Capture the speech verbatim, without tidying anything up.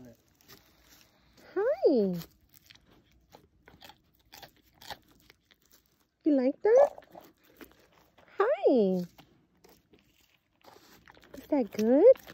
on it. Hi. You like that? Hi. Is that good?